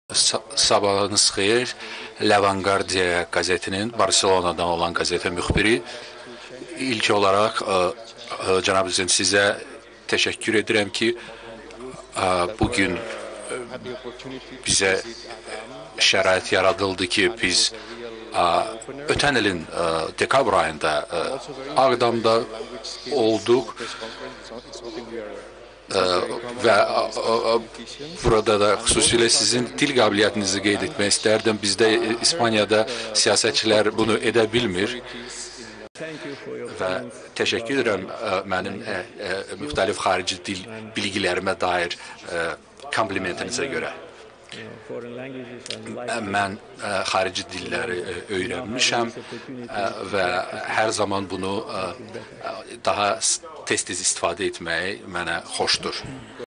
Sabahınız xeyir. Levanguardia qəzetinin, Barcelonadan olan qəzetin müxbiri. İlk olaraq, cənab prezident, sizə təşəkkür edirəm ki, bugün bizə şərait yaradıldı ki, biz ötən ilin dekabr ayında Ağdamda olduq və burada da xüsusilə sizin dil qabiliyyətinizi qeyd etmək istərdim. Bizdə İspaniyada siyasətçilər bunu edə bilmir və təşəkkür edirəm mənim müxtəlif xarici dil bilgilərimə dair komplimentinizə görə. Mən xarici dilləri öyrənmişəm və hər zaman bunu daha tez-tez istifadə etmək mənə xoşdur.